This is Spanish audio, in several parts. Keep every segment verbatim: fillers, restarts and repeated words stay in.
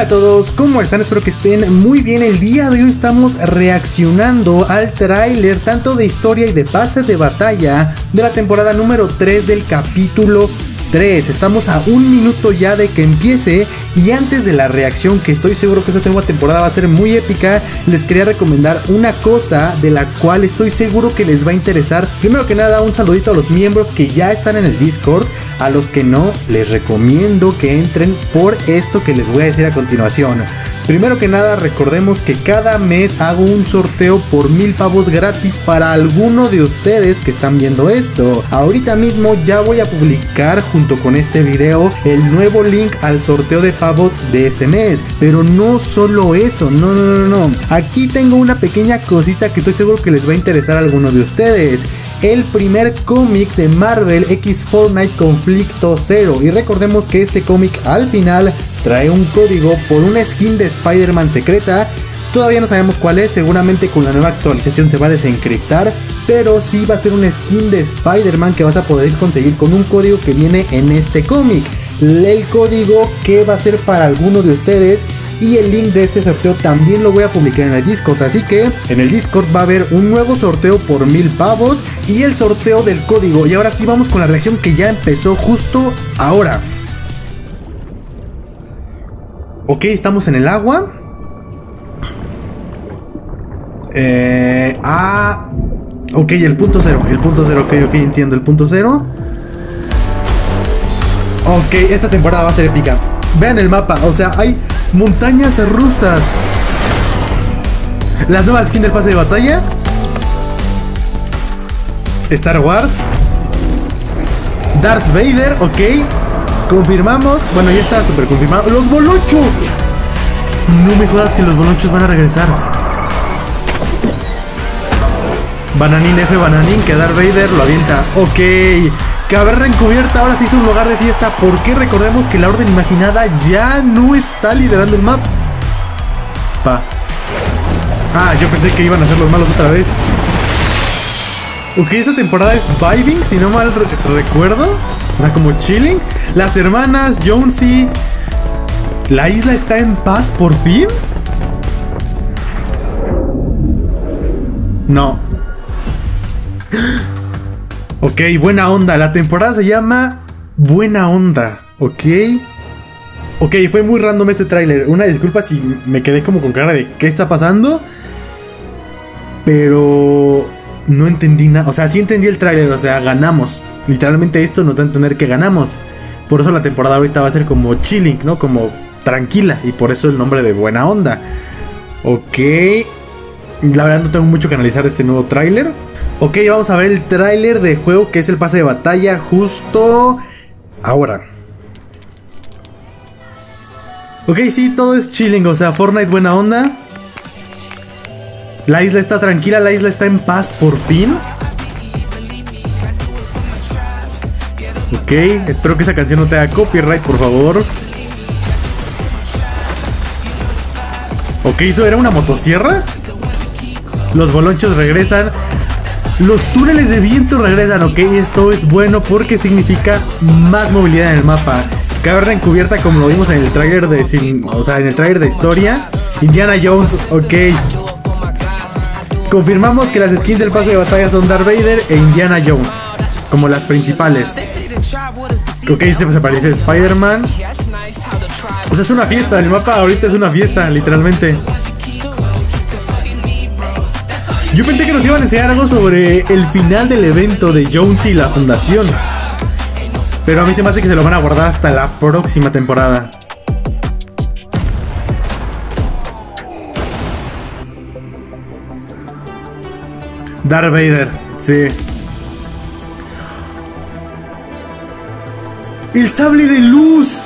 a todos, ¿cómo están? Espero que estén muy bien. El día de hoy estamos reaccionando al tráiler tanto de historia y de pase de batalla de la temporada número tres del capítulo tres. Estamos a un minuto ya de que empiece, y antes de la reacción, que estoy seguro que esta nueva temporada va a ser muy épica, les quería recomendar una cosa de la cual estoy seguro que les va a interesar. Primero que nada, un saludito a los miembros que ya están en el Discord. A los que no, les recomiendo que entren por esto que les voy a decir a continuación. Primero que nada, recordemos que cada mes hago un sorteo por mil pavos gratis para alguno de ustedes que están viendo esto. Ahorita mismo ya voy a publicar junto con este video el nuevo link al sorteo de pavos de este mes. Pero no solo eso, no, no, no, no. Aquí tengo una pequeña cosita que estoy seguro que les va a interesar a algunos de ustedes. El primer cómic de Marvel X Fortnite Conflicto Zero. Y recordemos que este cómic al final trae un código por una skin de Spider-Man secreta. Todavía no sabemos cuál es, seguramente con la nueva actualización se va a desencriptar, pero sí va a ser una skin de Spider-Man que vas a poder conseguir con un código que viene en este cómic. El código que va a ser para alguno de ustedes, y el link de este sorteo también lo voy a publicar en el Discord. Así que en el Discord va a haber un nuevo sorteo por mil pavos y el sorteo del código. Y ahora sí vamos con la reacción que ya empezó justo ahora. Ok, estamos en el agua. Eh, ah, ok, el punto cero. El punto cero, ok, ok, entiendo. El punto cero. Ok, esta temporada va a ser épica. Vean el mapa, o sea, hay montañas rusas. Las nuevas skins del pase de batalla. Star Wars. Darth Vader, ok. Confirmamos, bueno, ya está súper confirmado. Los bolonchos. No me jodas que los bolonchos van a regresar. Bananín F Bananín, que Darth Vader lo avienta. Ok. Caverna encubierta ahora se hizo un lugar de fiesta, porque recordemos que la Orden Imaginada ya no está liderando el mapa. Ah, yo pensé que iban a ser los malos otra vez. Ok, esta temporada es vibing, si no mal re recuerdo. O sea, como chilling. Las hermanas Jonesy. ¿La isla está en paz por fin? No. Ok, buena onda. La temporada se llama Buena Onda. Ok. Ok, fue muy random este tráiler. Una disculpa si me quedé como con cara de ¿qué está pasando? Pero no entendí nada. O sea, sí entendí el tráiler. O sea, ganamos. Literalmente esto nos da a entender que ganamos. Por eso la temporada ahorita va a ser como chilling, ¿no? Como tranquila. Y por eso el nombre de Buena Onda. Ok. La verdad no tengo mucho que analizar de este nuevo tráiler. Ok, vamos a ver el tráiler de juego, que es el pase de batalla justo ahora. Ok, sí, todo es chilling, o sea, Fortnite buena onda. La isla está tranquila, la isla está en paz por fin. Ok, espero que esa canción no te haga copyright, por favor. Ok, ¿eso era una motosierra? Los bolonchos regresan. Los túneles de viento regresan, ok, esto es bueno porque significa más movilidad en el mapa. Caverna encubierta, como lo vimos en el tráiler de, o sea, en el tráiler de historia. Indiana Jones, ok. Confirmamos que las skins del pase de batalla son Darth Vader e Indiana Jones, como las principales. Ok, se parece a Spider-Man. O sea, es una fiesta, el mapa ahorita es una fiesta, literalmente. Yo pensé que nos iban a enseñar algo sobre el final del evento de Jonesy y la fundación, pero a mí se me hace que se lo van a guardar hasta la próxima temporada. Darth Vader, sí. ¡El sable de luz!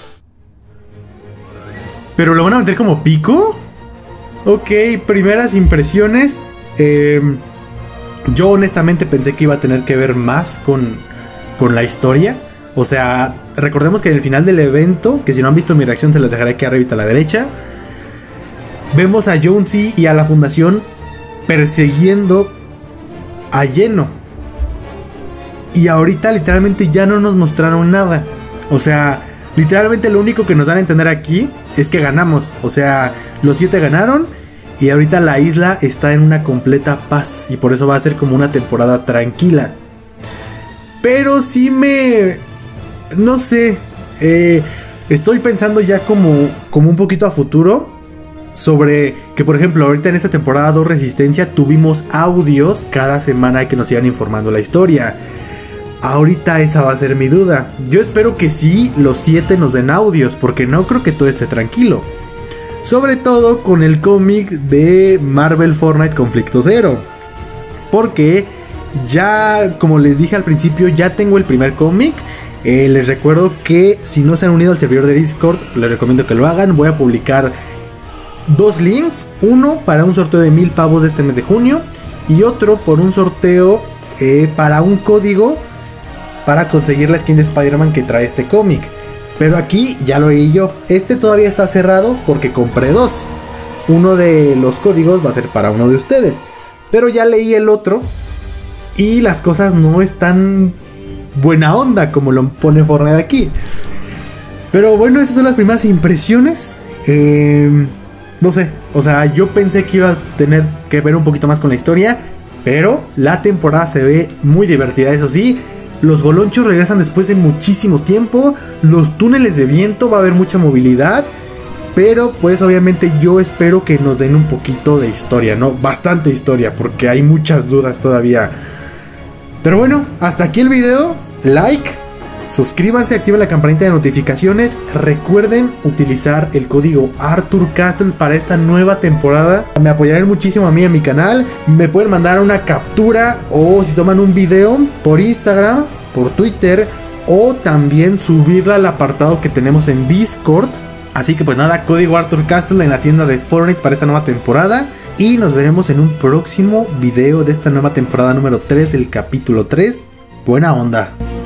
¿Pero lo van a meter como pico? Ok, primeras impresiones. Eh, yo honestamente pensé que iba a tener que ver más con, con la historia. O sea, recordemos que en el final del evento, que si no han visto mi reacción se las dejaré aquí arriba a la derecha, vemos a Jonesy y a la fundación persiguiendo a Lleno. Y ahorita literalmente ya no nos mostraron nada. O sea, literalmente lo único que nos dan a entender aquí es que ganamos. O sea, los siete ganaron y ahorita la isla está en una completa paz y por eso va a ser como una temporada tranquila. Pero sí me... no sé, eh, estoy pensando ya como, como un poquito a futuro sobre que, por ejemplo, ahorita en esta temporada dos Resistencia tuvimos audios cada semana que nos sigan informando la historia. Ahorita esa va a ser mi duda. Yo espero que sí los siete nos den audios, porque no creo que todo esté tranquilo. Sobre todo con el cómic de Marvel Fortnite Conflicto Zero. Porque ya, como les dije al principio, ya tengo el primer cómic. Eh, les recuerdo que si no se han unido al servidor de Discord, les recomiendo que lo hagan. Voy a publicar dos links. Uno para un sorteo de mil pavos de este mes de junio. Y otro por un sorteo eh, para un código para conseguir la skin de Spider-Man que trae este cómic. Pero aquí ya lo leí yo. Este todavía está cerrado porque compré dos. Uno de los códigos va a ser para uno de ustedes. Pero ya leí el otro y las cosas no están buena onda como lo pone Fortnite aquí. Pero bueno, esas son las primeras impresiones. Eh, no sé, o sea, yo pensé que iba a tener que ver un poquito más con la historia, pero la temporada se ve muy divertida, eso sí. Los bolonchos regresan después de muchísimo tiempo. Los túneles de viento, va a haber mucha movilidad. Pero pues obviamente yo espero que nos den un poquito de historia, ¿no? Bastante historia, porque hay muchas dudas todavía. Pero bueno, hasta aquí el video. Like, suscríbanse, activen la campanita de notificaciones. Recuerden utilizar el código ArthurCastle para esta nueva temporada. Me apoyarán muchísimo a mí, a mi canal. Me pueden mandar una captura o si toman un video por Instagram, por Twitter, o también subirla al apartado que tenemos en Discord. Así que pues nada, código ArthurCastle en la tienda de Fortnite para esta nueva temporada. Y nos veremos en un próximo video de esta nueva temporada número tres del capítulo tres. Buena onda.